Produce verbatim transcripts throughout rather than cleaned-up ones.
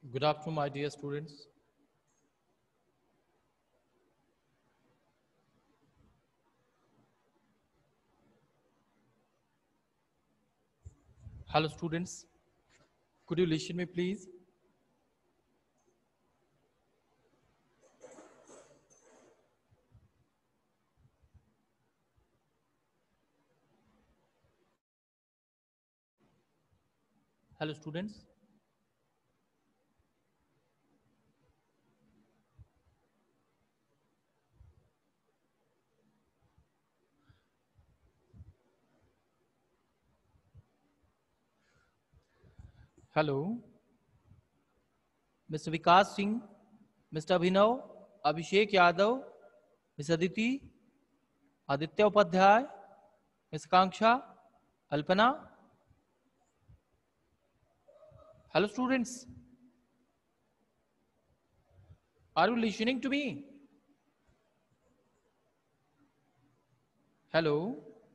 Good afternoon, my dear students. Hello, students. Could you listen me, please? Hello, students. Hello, Mister Vikas Singh, Mister Abhinav, Abhishek Yadav, Miss Aditi, Aditya Upadhyay, Miss Kanksha, Alpana. Hello, students. Are you listening to me? Hello.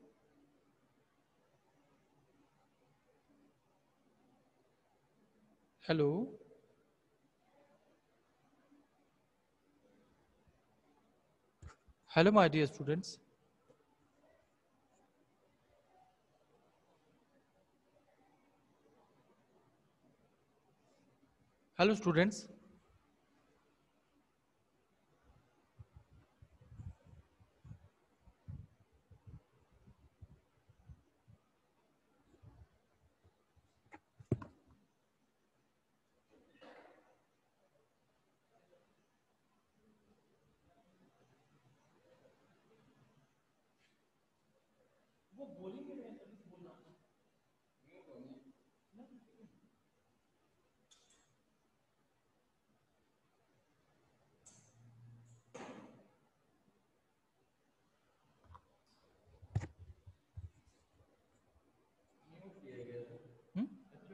Hello. Hello, my dear students. Hello, students. Hmm?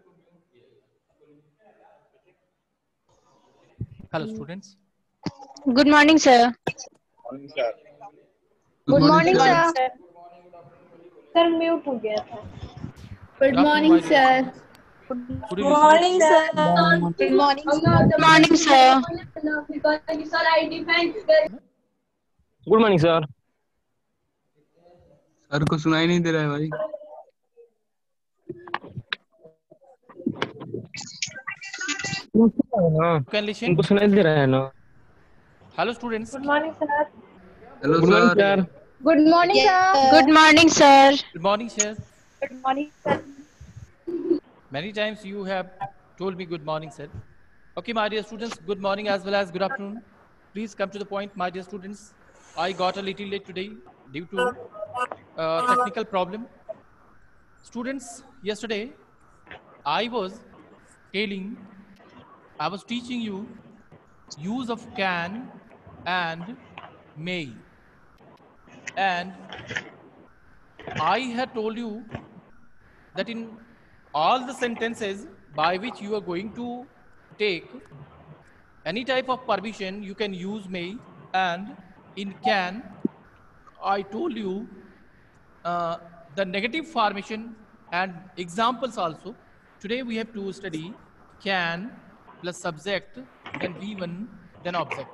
Hello, students. Good morning, sir. Morning sir. Good morning Good morning, sir. sir. Sir mute हो गया था. Good good afternoon, morning my dear sir. students. Could you good listen me, morning please? Sir. Good morning sir. Good morning, sir. Good morning sir. Sir को सुनाई नहीं दे रहा है भाई. हाँ, You can listen. उनको सुनाई दे रहा है ना. Hello, students. Good morning sir. Hello good morning sir. Sir. Good morning sir. Good morning, sir. Good morning, sir. Good morning sir. Many times you have told me good morning, sir. Okay, my dear students, good morning as well as good afternoon. Please come to the point, my dear students. I got a little late today due to uh, technical problem. Students, yesterday I was telling, I was teaching you use of can and may. And I had told you that in all the sentences by which you are going to take any type of permission, you can use may. And in can, I told you uh, the negative formation and examples also. Today we have to study can plus subject, then V one, then object.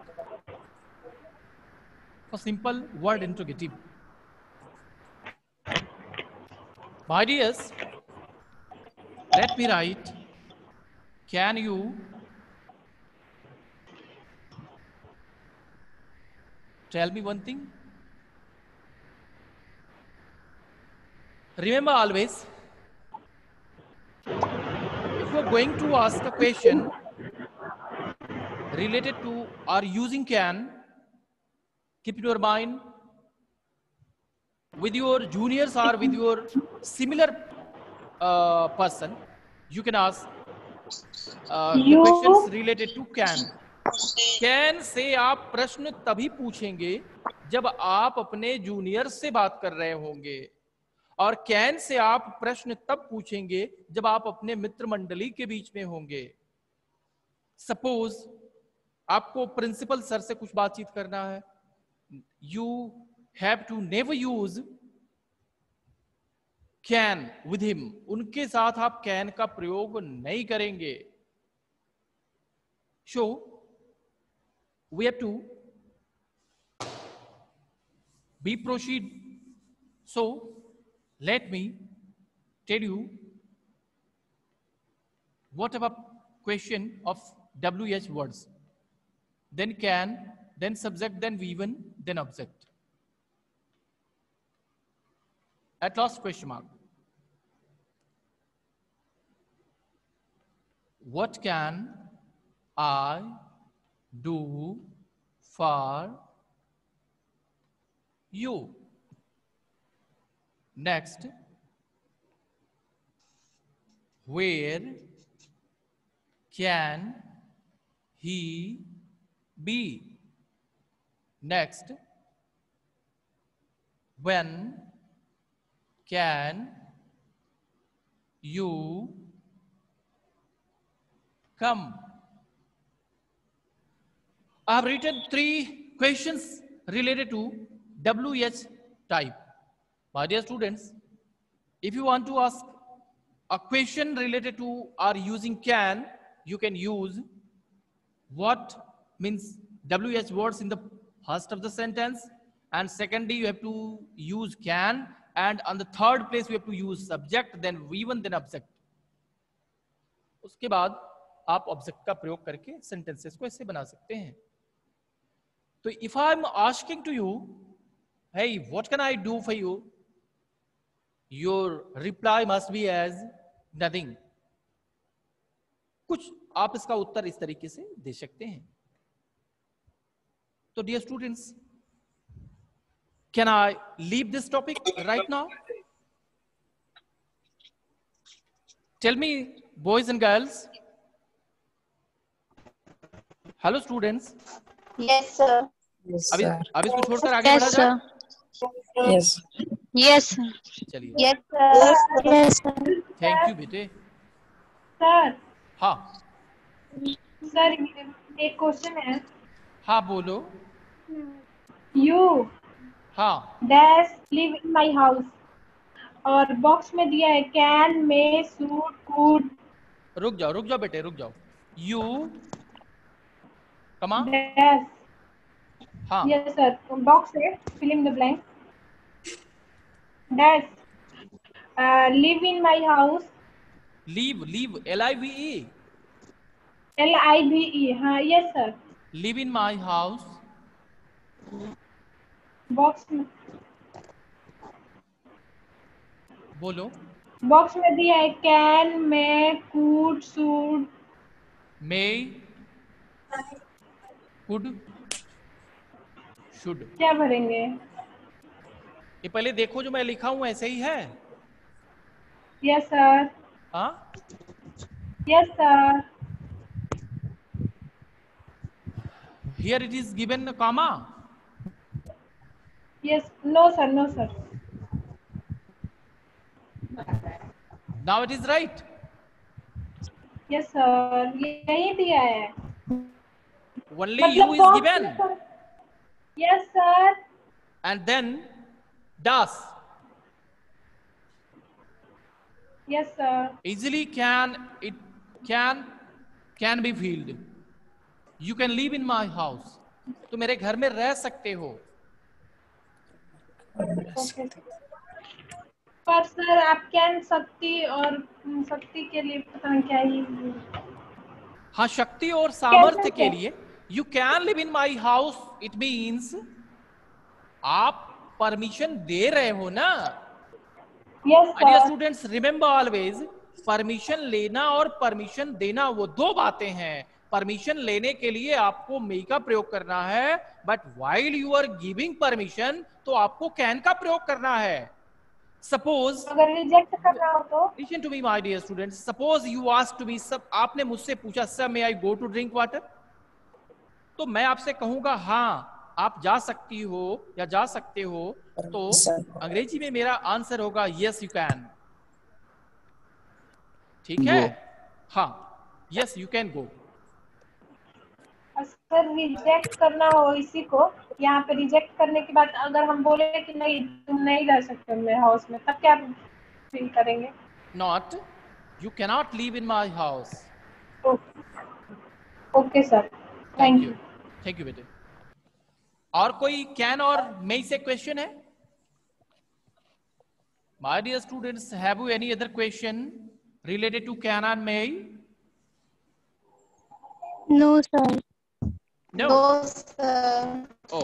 For simple word interrogative. My dears, let me write, can you tell me one thing? Remember always, if you are going to ask a question related to or using can, keep in your mind with your juniors or with your similar uh, person, you can ask uh, the questions related to can. Can से आप प्रश्न तभी पूछेंगे जब आप अपने junior से बात कर रहे होंगे, और कैन से आप प्रश्न तब पूछेंगे जब आप अपने मित्र मंडली के बीच में होंगे. सपोज आपको प्रिंसिपल सर से कुछ बातचीत करना है, you have to never use can with him. उनके साथ आप कैन का प्रयोग नहीं करेंगे. So we have to be proceed. So let me tell you whatever question of W H words, then can, then subject, then V one, then object. At last question mark. What can I do for you? Next, where can he be? Next, when can you come? I have written three questions related to W H type. My dear students, if you want to ask a question related to or using can, you can use what means W H words in the first of the sentence, and secondly you have to use can, and on the third place we have to use subject, then V one, then object. उसके बाद आप object का प्रयोग करके sentences को ऐसे बना सकते हैं. तो if I am asking to you, hey, what can I do for you? Your reply must be as nothing. कुछ आप इसका उत्तर इस तरीके से दे सकते हैं. तो dear students, can I leave this topic right now? Tell me, boys and girls. Hello students. Yes, sir. Yes, अभी sir. अब इसको छोड़कर आगे Yes, बढ़ा sir. जाए. Yes. Yes, sir. चलिए, Yes, sir. Yes, sir. Thank you बेटे. Sir हाँ सर एक क्वेश्चन है. हाँ बोलो. यू हाँ dash live in my house, और बॉक्स में दिया है कैन, मे, सूट, कुड, रुक जाओ रुक जाओ बेटे रुक जाओ. You comma. डैश. हाँ यस सर, बॉक्स है, fill in the blank. Dash live in my house, leave leave L I V E. L I B E. हाँ yes sir. Live in my house. Box में बोलो. Box में दिया है can, may, could, suit. May could should. क्या भरेंगे? ये पहले देखो जो मैं लिखा हूं ऐसे ही है. Yes sir. हाँ yes sir. Here it is given comma. Yes. No sir, no sir. Now it is right. Yes sir, यही दिया है. Only you is given yes sir. and then does. Yes sir. Easily can it can can be filled. You can live in my house. तो मेरे घर में रह सकते हो. पर सर आप कैन शक्ति और शक्ति के लिए पता नहीं क्या ही. हाँ शक्ति और सामर्थ्य कैसे के है? लिए you can live in my house. It means आप परमिशन दे रहे हो ना. Yes dear sir. Students, remember always, permission लेना और परमिशन देना वो दो बातें हैं. परमिशन लेने के लिए आपको मे का प्रयोग करना है, but while you are giving permission तो आपको कैन का प्रयोग करना है. सपोज अगर रिजेक्ट करना हो तो? Listen to me my dear students. Suppose you asked to me, सब आपने मुझसे पूछा sir may I go to drink water. तो मैं आपसे कहूंगा हाँ आप जा सकती हो या जा सकते हो. तो अंग्रेजी में मेरा आंसर होगा यस यू कैन. ठीक है. हाँ yes you can go. Sir reject करना हो इसी को, यहाँ पे रिजेक्ट करने के बाद अगर हम बोले कि नहीं तुम नहीं रह सकते मेरे हाउस में, तब क्या फील करेंगे? Not, you cannot live in my house. Okay sir, thank thank you you. Thank you बेटे। और कोई कैन और मे से क्वेश्चन है? My dear students, have you any other question related to can and may? No, sir. नो। No, sir. ओ,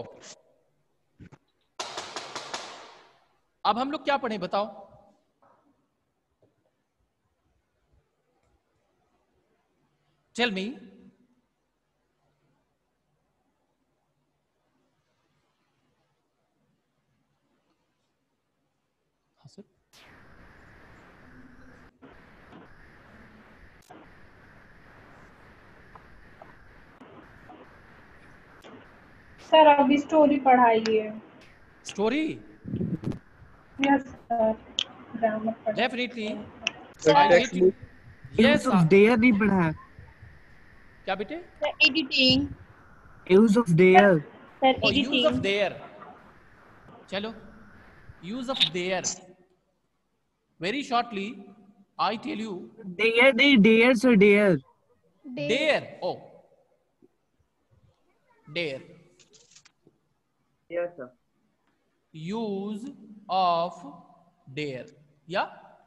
अब हम लोग क्या पढ़े बताओ? Tell me. सर अभी स्टोरी पढ़ाइए। स्टोरी? यस सर, ग्रामर पढ़ाइए। Definitely. Sir I text get. Book yes. Use of dare नहीं पढ़ा है। क्या बेटे? Sir, editing. Use of dare. Sir, और यूज ऑफ editing. देयर। चलो, use of dare very shortly I tell you. Dare नहीं, dare sir, dare. Dare. ओ, dare. Yes sir. Use of dare या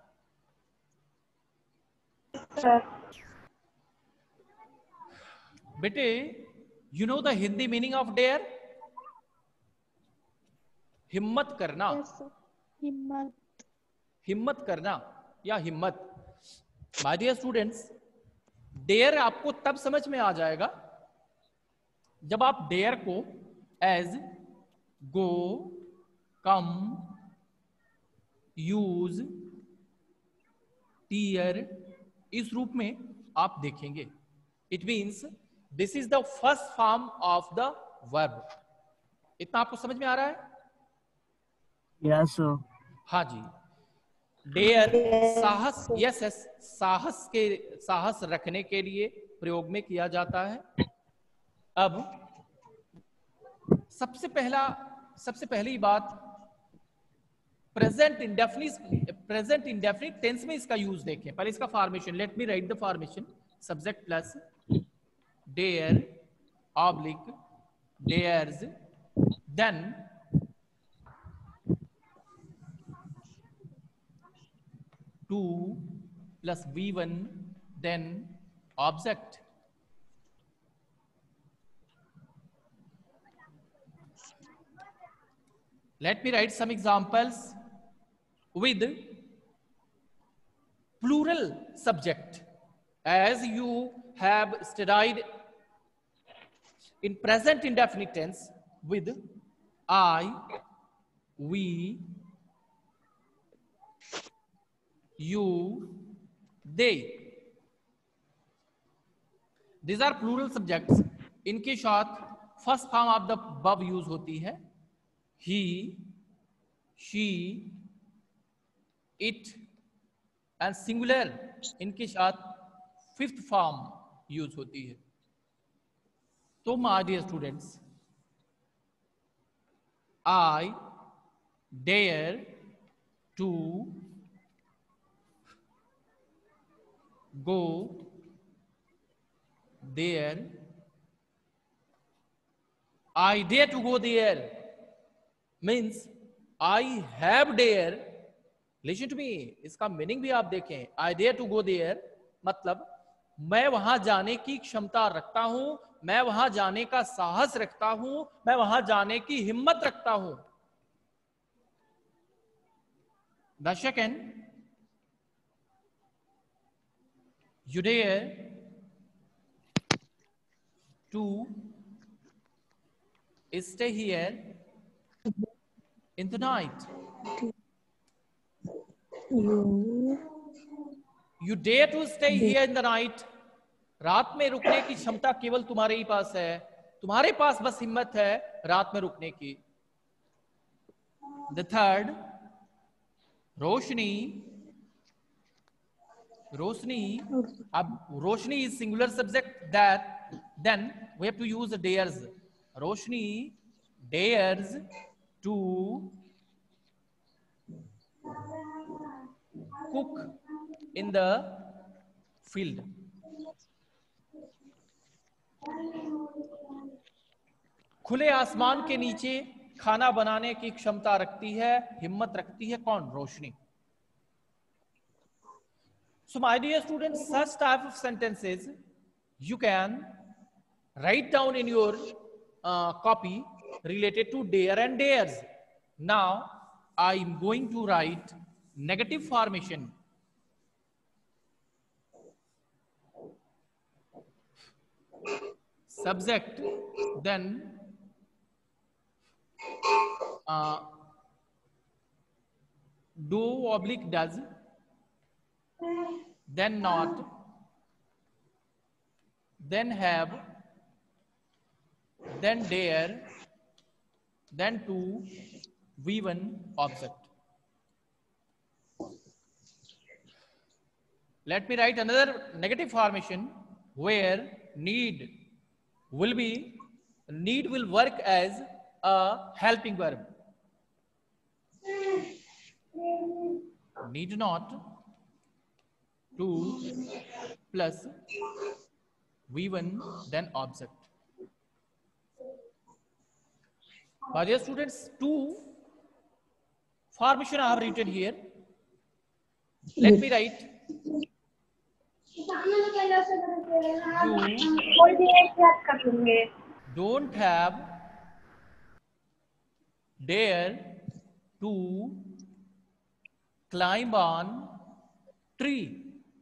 सर बेटे, you know the Hindi meaning of dare? हिम्मत करना। Yes, sir. Himmat. हिम्मत करना या हिम्मत। माय डियर स्टूडेंट्स, डेयर आपको तब समझ में आ जाएगा जब आप डेयर को एज गो, कम, यूज, टीयर इस रूप में आप देखेंगे। It means this is the first form of the verb. इतना आपको समझ में आ रहा है? Yes sir. हाँ जी। डेयर साहस, यस यस, साहस के, साहस रखने के लिए प्रयोग में किया जाता है। अब सबसे पहला सबसे पहली बात, present indefinite present indefinite tense में इसका यूज देखें। पहले इसका formation, let me write the formation. Subject plus dare oblique dares, then to plus V one, then object. Let me write some examples with plural subject. As you have studied in present indefinite tense with I, we, you, they. These are plural subjects. इनके साथ first form of the verb use होती है he, she, it, and singular इनके साथ fifth form use होती है। तो my dear students, I dare to go there, I dare to go there means I have dare. Listen to me, इसका meaning भी आप देखें। I dare to go there मतलब मैं वहां जाने की क्षमता रखता हूं, मैं वहां जाने का साहस रखता हूं, मैं वहां जाने की हिम्मत रखता हूं। The second, you dare to stay here in the night. You. You dare to stay here in the night. रात में रुकने की क्षमता केवल तुम्हारे ही पास है, तुम्हारे पास बस हिम्मत है रात में रुकने की। The third, रोशनी, रोशनी, अब रोशनी is singular subject, that then we have to use the dares. Roshni dares to cook in the field. खुले आसमान के नीचे खाना बनाने की क्षमता रखती है, हिम्मत रखती है कौन? रोशनी. So my dear students, such type of sentences you can write down in your uh, copy related to dare and dares. Now I am going to write negative formation. Subject, then uh, do oblique does, then not, then have, then dare, then to, V one object. Let me write another negative formation where need will be, need will work as a helping verb. Need not, to plus V one, then object. My dear students, two formation I have written here. Let me write. You don't have dare to climb on tree.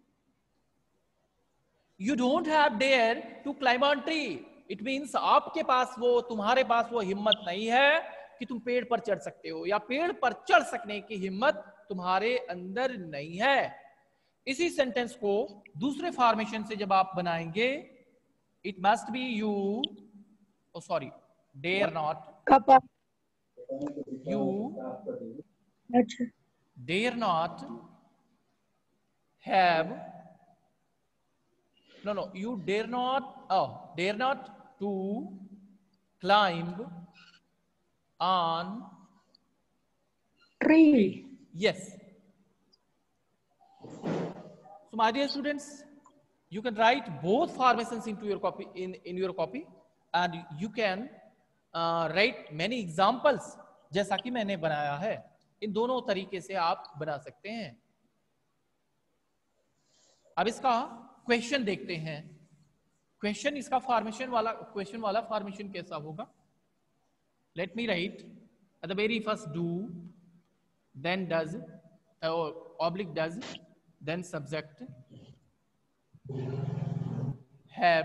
You don't have dare to climb on tree. It means आपके पास वो, तुम्हारे पास वो हिम्मत नहीं है कि तुम पेड़ पर चढ़ सकते हो, या पेड़ पर चढ़ सकने की हिम्मत तुम्हारे अंदर नहीं है. इसी सेंटेंस को दूसरे फॉर्मेशन से जब आप बनाएंगे, it must be you, oh sorry, dare not, कपा यू अच्छा dare not have, no no you dare not, oh dare not to climb on tree. yes. So my dear students, you can write both formations into your copy in in your copy, and you can uh, write many examples जैसा कि मैंने बनाया है. इन दोनों तरीके से आप बना सकते हैं. अब इसका क्वेश्चन देखते हैं. क्वेश्चन इसका फॉर्मेशन वाला, क्वेश्चन वाला फॉर्मेशन कैसा होगा? Let me write at the very first do, then does, oblique does, then subject, have,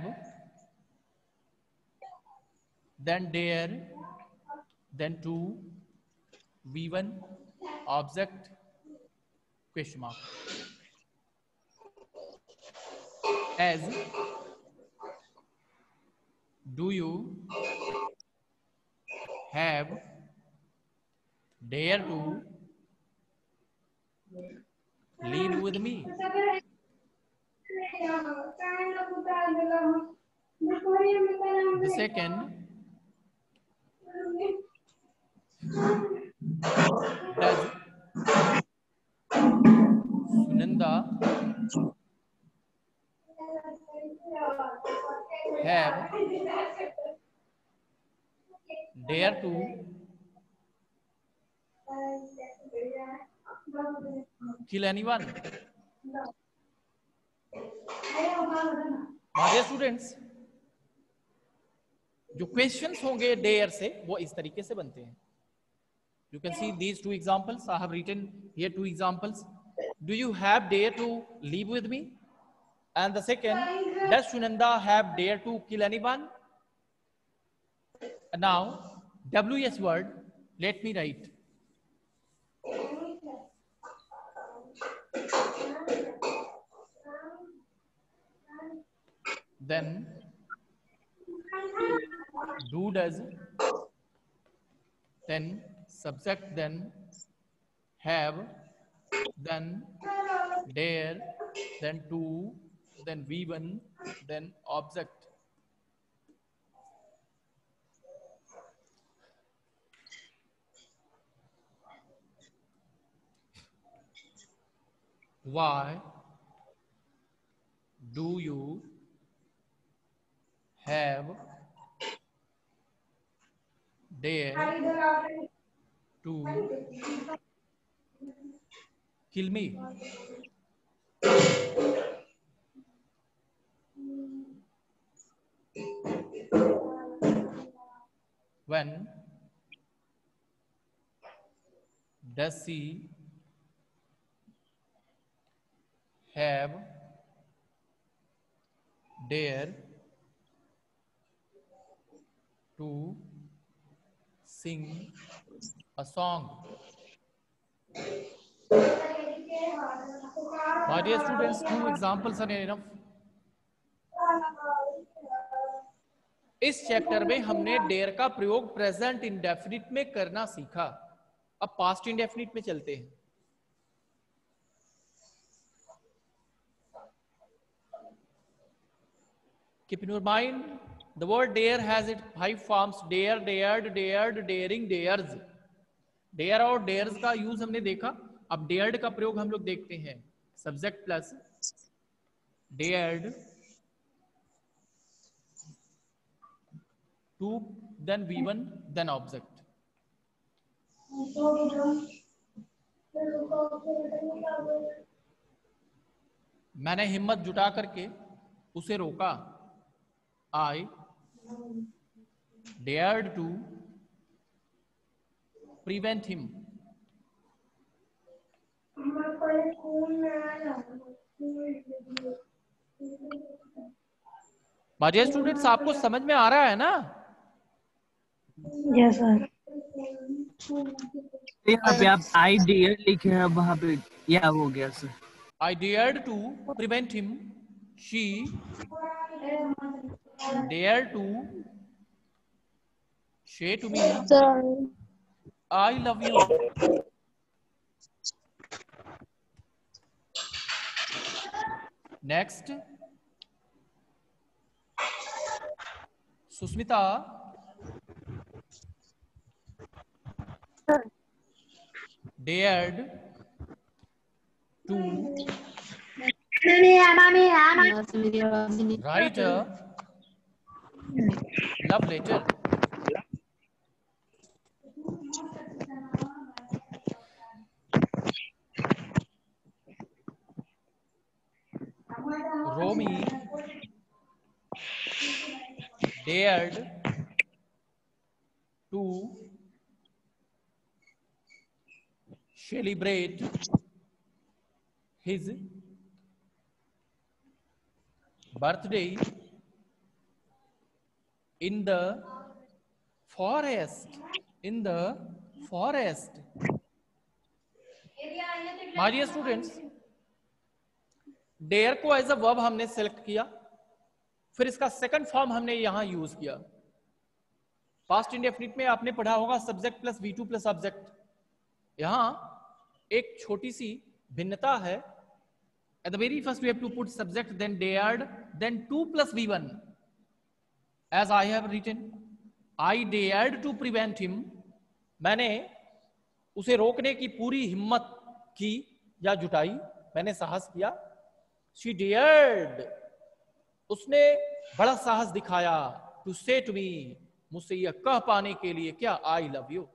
then dare, then to, V one object, question mark. As, do you have dare to lead with me? The second, does Sunanda have dare to kill anyone? हमारे students, जो questions होंगे dare से वो इस तरीके से बनते हैं. You can see these two examples. I have written here two examples. Do you have dare to live with me? And the second, does Sunanda have dare to kill anyone? And now, W S word, let me write. Then do does, then subject, then have, then dare, then to, then V one, then object. Why do you have dare to kill me. When does she have dare to sing a song? My dear students, two examples are enough. इस chapter में हमने dare का प्रयोग present indefinite में करना सीखा. अब past indefinite में चलते हैं. Keep in your mind, the word dare has its five forms: dare, dared, dared, daring, dares. dare और dares का यूज हमने देखा. अब dared का प्रयोग हम लोग देखते हैं. Subject plus dared to then V one then object. मैंने हिम्मत जुटा करके उसे रोका. I dared to prevent him. My dear students, आपको समझ में आ रहा है ना? Yes, sir. यहाँ पे आप आई डियर लिखे हैं, वहाँ पे या हो गया sir. I dared to prevent him. She dared to say to me, I love you. Next, Susmita dared to write a love letter. Romy dared to celebrate his birthday in the forest. In the forest. My dear students, dare को as a verb हमने select किया, फिर इसका second form हमने यहां use किया. Past indefinite में आपने पढ़ा होगा subject plus V two plus object. यहां एक छोटी सी भिन्नता है. At the very first we have to put subject then dared then to plus V one. As I have written, I dared to prevent him. मैंने उसे रोकने की पूरी हिम्मत की या जुटाई, मैंने साहस किया. She dared, उसने बड़ा साहस दिखाया. To say to me, मुझसे यह कह पाने के लिए क्या, I love you.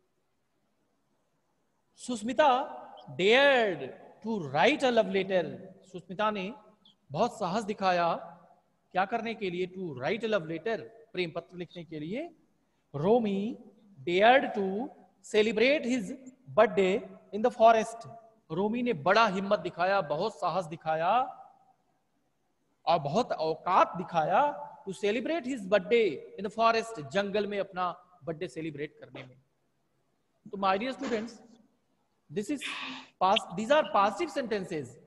Sushmita dared to write a love letter. Sushmita ने बहुत साहस दिखाया क्या करने के लिए, to write a love letter, प्रेम पत्र लिखने के लिए. Romy dared to celebrate his birthday in the forest. रोमी ने बड़ा हिम्मत दिखाया, बहुत साहस दिखाया और बहुत औकात दिखाया to celebrate his birthday in the forest, जंगल में अपना बर्थडे सेलिब्रेट करने में. तो my dear students, this is past, these are positive sentences.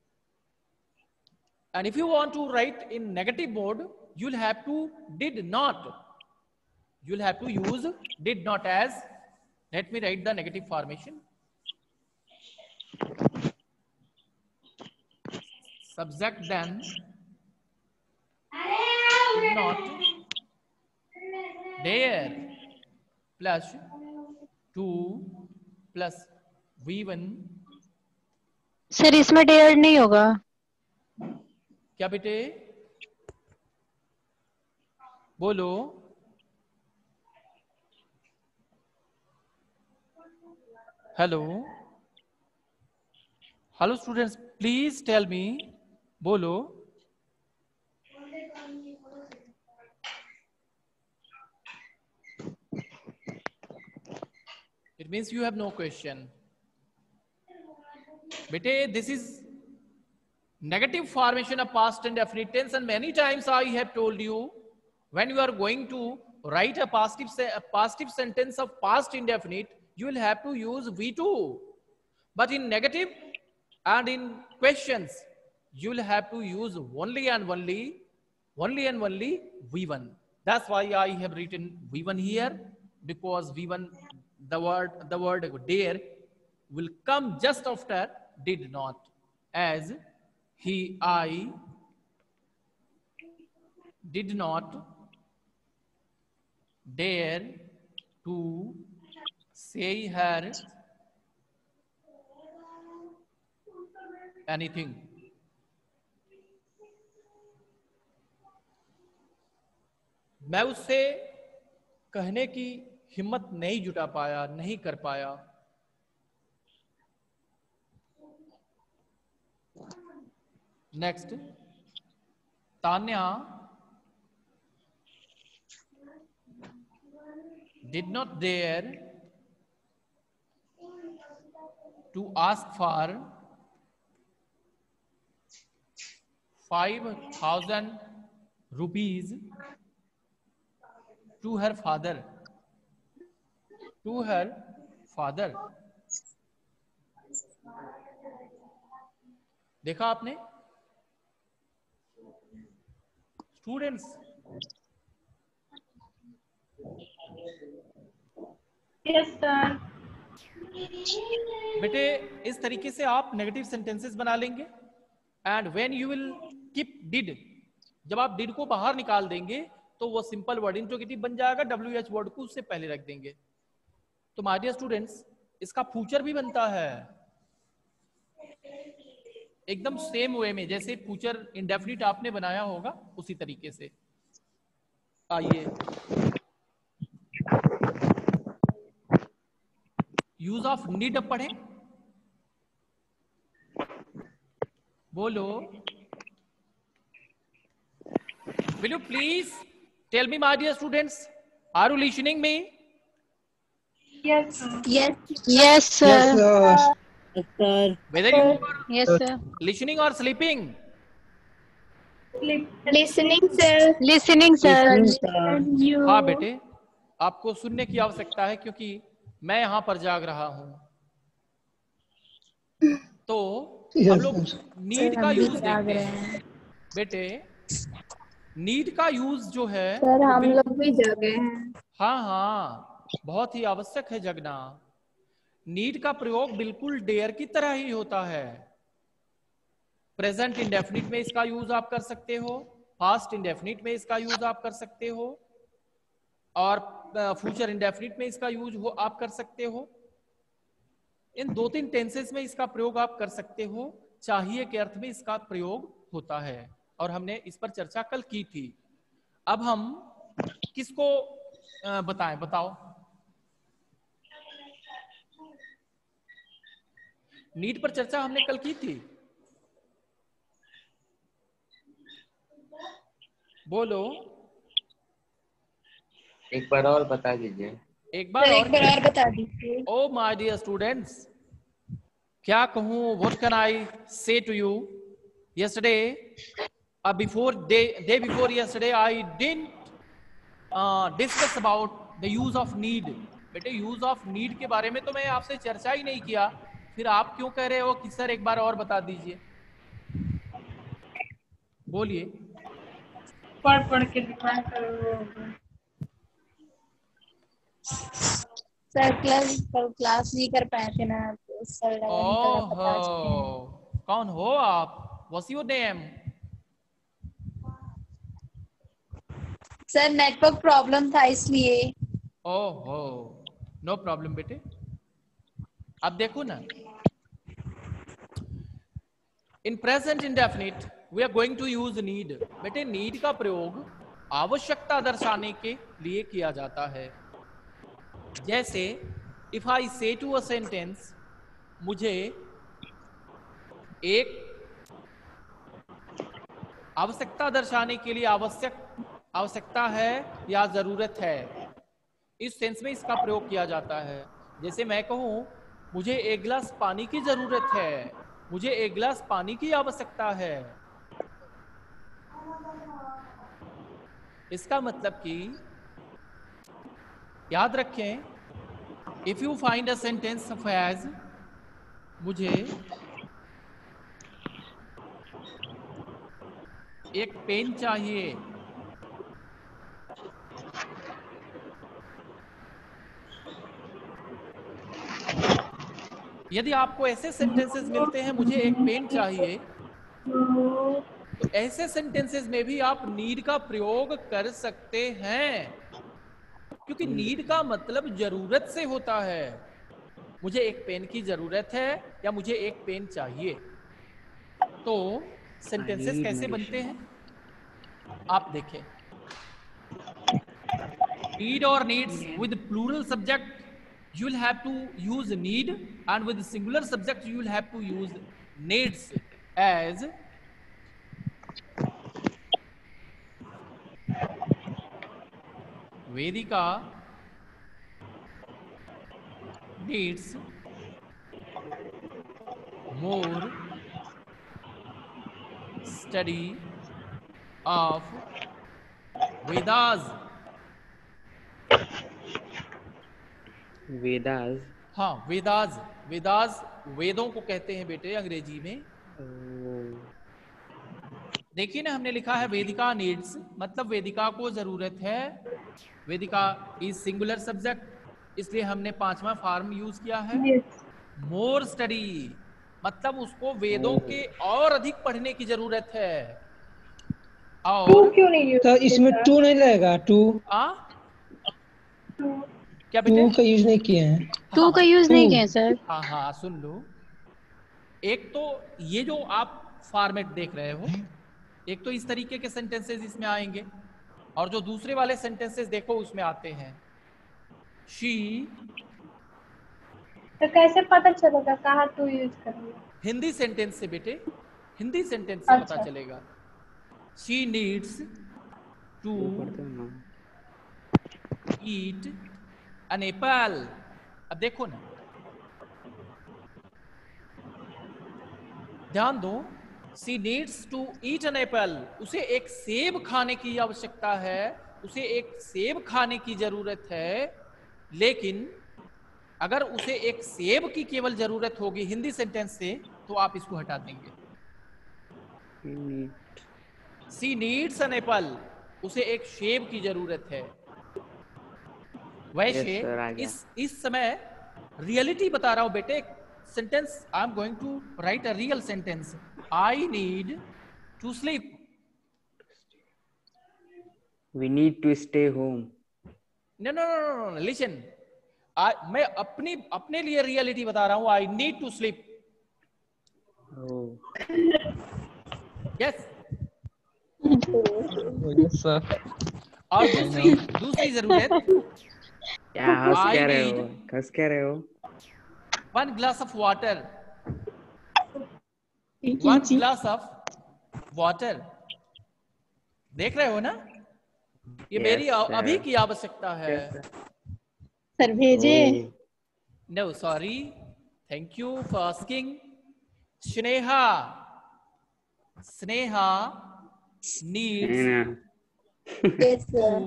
And if you want to write in negative mode, you will have to did not, you will have to use did not as. Let me write the negative formation. Subject then did not dare plus two plus V one. Sir इसमें dare नहीं होगा क्या बेटे? बोलो। Hello hello students, please tell me. बोलो। It means you have no question. Bete, this is negative formation of past indefinite tense, and many times I have told you, when you are going to write a positive, a positive sentence of past indefinite, you will have to use V two. But in negative and in questions, you will have to use only and only, only and only V one. That's why I have written V one here, because V one, the word, the word dare will come just after did not, as he, I did not dare to say her anything. मैं उससे कहने की हिम्मत नहीं जुटा पाया, नहीं कर पाया। Next, Tanya did not dare to ask for five thousand rupees to her father. To her father. देखा आपने स्टूडेंट्स? Yes sir. बेटे इस तरीके से आप नेगेटिव सेंटेंसेस बना लेंगे। And when you will keep did, जब आप डिड को बाहर निकाल देंगे तो वो सिंपल वर्ड इंट्रोगेटिव बन जाएगा, डब्ल्यू एच वर्ड को उससे पहले रख देंगे। तो माय डियर स्टूडेंट्स, इसका फ्यूचर भी बनता है एकदम सेम वे में, जैसे फ्यूचर इंडेफिनिट आपने बनाया होगा उसी तरीके से। आइए यूज ऑफ नीड अब पढ़ें। बोलो। Will you please tell me my dear students, are you listening me? Yes Yes. Yes, sir. sir. Whether you are Yes, sir. listening or sleeping? Listening, sir. Listening, sir. You. हाँ बेटे, आपको सुनने की आवश्यकता है क्योंकि मैं यहाँ पर जाग रहा हूँ। तो हम लोग नीड का यूज देखते हैं। बेटे नीड का यूज जो है सर हम लोग भी जागे हैं। हाँ हाँ, बहुत ही आवश्यक है जगना। नीड का प्रयोग बिल्कुल डेयर की तरह ही होता है। प्रेजेंट इंडेफिनिट में इसका यूज आप कर सकते हो, पास्ट इंडेफिनिट में इसका यूज आप कर सकते हो, और फ्यूचर इंडेफिनिट में इसका यूज हो आप कर सकते हो। इन दो तीन टेंसेस में इसका प्रयोग आप कर सकते हो, चाहिए के अर्थ में इसका प्रयोग होता है, और हमने इस पर चर्चा कल की थी। अब हम किसको बताएं, बताओ। नीड पर चर्चा हमने कल की थी, बोलो। एक बार और बता दीजिए। एक बार और, एक बार और बता दीजिए। ओ माय डियर स्टूडेंट्स, क्या कहूं, what can I say to you. Yesterday, before day day before yesterday I didn't discuss about the use of need. बेटे यूज ऑफ नीड के बारे में तो मैं आपसे चर्चा ही नहीं किया, फिर आप क्यों कह रहे हो कि सर एक बार और बता दीजिए। बोलिए। पढ़ पढ़ के दिखाया करो। सर क्लास कल क्लास नहीं कर पाए थे ना, तो सर लगा नहीं कर बता सकते हैं। कौन हो आप? What's your name? Sir network problem था इसलिए। ओहो, नो प्रॉब्लम बेटे। अब देखो ना, in present indefinite we are going to use need. बेटे नीड का प्रयोग आवश्यकता दर्शाने के लिए किया जाता है। जैसे if I say to a sentence, मुझे एक आवश्यकता दर्शाने के लिए आवश्यक आवश्यकता है या जरूरत है, इस सेंस में इसका प्रयोग किया जाता है। जैसे मैं कहूं मुझे एक गिलास पानी की जरूरत है, मुझे एक गिलास पानी की आवश्यकता है। इसका मतलब कि याद रखें, if you find a sentence of as मुझे एक पेन चाहिए, यदि आपको ऐसे सेंटेंसेस मिलते हैं मुझे एक पेन चाहिए, तो ऐसे सेंटेंसेस में भी आप नीड का प्रयोग कर सकते हैं, क्योंकि नीड का मतलब जरूरत से होता है। मुझे एक पेन की जरूरत है या मुझे एक पेन चाहिए। तो सेंटेंसेस कैसे बनते हैं आप देखें। नीड और needs with plural subject you will have to use need, and with singular subject you will have to use needs, as Vedika needs more study of Vedas. Vedas. हाँ, वेदास, वेदास वेदों को कहते हैं बेटे अंग्रेजी में। देखिए ना, हमने लिखा है वेदिका नीड्स, मतलब वेदिका को जरूरत है। वेदिका इज सिंगुलर सब्जेक्ट, इसलिए हमने पांचवा फॉर्म यूज किया है। मोर स्टडी मतलब उसको वेदों के और अधिक पढ़ने की जरूरत है। और टू क्यों नहीं यूज? तो इसमें टू नहीं लगेगा? टू आ? क्या बेटे? टू का यूज नहीं किए हैं। टू का यूज नहीं किया सर। हाँ हाँ सुन लो, एक तो ये जो आप फॉर्मेट देख रहे हो, एक तो इस तरीके के सेंटेंसेस इसमें आएंगे, और जो दूसरे वाले सेंटेंसेस देखो उसमें आते हैं शी। तो कैसे पता चलेगा कहाँ टू यूज करेंगे? हिंदी सेंटेंस से बेटे, हिंदी सेंटेंस से अच्छा। पता चलेगा। She needs to eat an apple. अब देखो ना, ध्यान दो, she needs to eat an apple, उसे एक सेब खाने की आवश्यकता है, उसे एक सेब खाने की जरूरत है। लेकिन अगर उसे एक सेब की केवल जरूरत होगी हिंदी सेंटेंस से, तो आप इसको हटा देंगे। शी नीड्स एन एप्पल, उसे एक सेब की जरूरत है। वैसे Yes, sir, आ गया। इस इस समय रियलिटी बता रहा हूं बेटे। Sentence I am going to write a real sentence. I need to sleep. We need to stay home. No no no no listen, मैं अपनी अपने लिए रियलिटी बता रहा हूं। I need to sleep. Yes. Sir और दूसरी दूसरी जरूरत, क्या हंस I क्या रहे हो? need- हंस क्या रहे हो? One glass of water, one glass of water. देख रहे हो ना, ये Yes, मेरी अ- sir. अभी की आवश्यकता है। सर भेजे। No sorry, thank you for asking. Sneha, Sneha needs yes sir.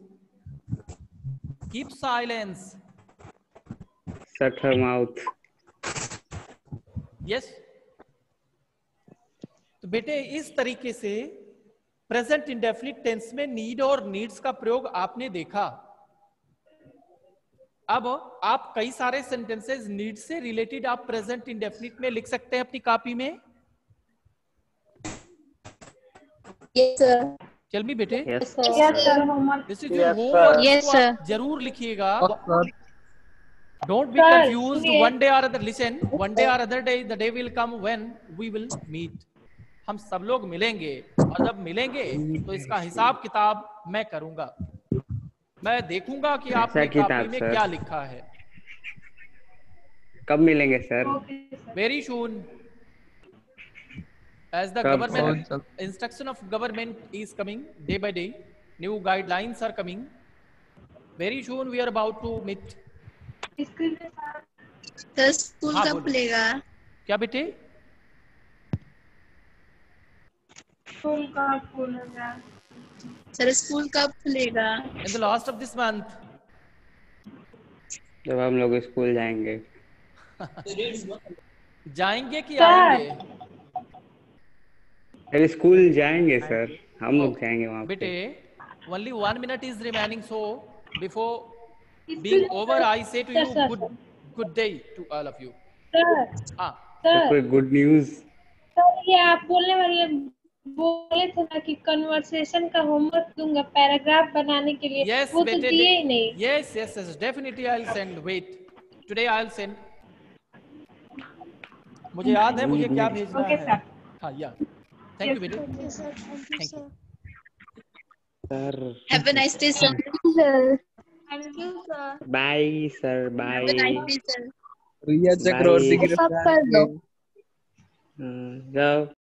Keep silence. Shut her mouth. Yes. तो बेटे इस तरीके से प्रेजेंट इंडेफिनिट टेंस में नीड और नीड्स का प्रयोग आपने देखा। अब आप कई सारे सेंटेंसेस नीड से रिलेटेड आप प्रेजेंट इंडेफिनिट में लिख सकते हैं अपनी कॉपी में। Yes sir. चल मी बेटे, Yes, sir. Yes sir, homework. This is your homework. Yes, इसको sir. आप जरूर लिखिएगा। Sir don't be Sir, confused सुनिए। One day or other. Listen, one day or other day, the day will come when we will meet. हम सब लोग मिलेंगे, और जब मिलेंगे तो इसका हिसाब किताब मैं करूंगा। मैं देखूंगा कि आपने किताब, कॉपी में सर। क्या लिखा है। कब मिलेंगे sir? Very soon, as the कब, government सर? instruction of government is coming day by day, new guidelines are coming, very soon we are about to meet. Sir school हाँ, कब बोलो। खुलेगा? क्या बेटे? स्कूल कब खुलेगा? सर स्कूल कब खुलेगा? In the last of this month. जब हम लोग स्कूल जाएंगे। जाएंगे कि सर। आएंगे? अरे स्कूल जाएंगे सर, हम लोग जाएंगे वहाँ बेटे, पे। only one minute is remaining, so before being over I say to you Sir, sir, good sir. good day to all of you. Sir हाँ, तो सर कोई गुड न्यूज? सर ये आप बोलने वाले बोले थे ना कि कन्वर्सेशन का होमवर्क दूंगा पैराग्राफ बनाने के लिए, yes वो तो बेटे, दिए ही नहीं। yes yes yes definitely I'll send. Wait, today I'll send. मुझे याद है मुझे क्या भेजना ओके है। सर। हाँ, या थैंक यू बेटे, okay sir, thank you thank you. Sir have a nice day sir. Thank you sir. Bye sir, bye have a nice day sir. Rhea Chakraborty Bye. गिरफ्तार कर दो। किए। हम्म, जाओ।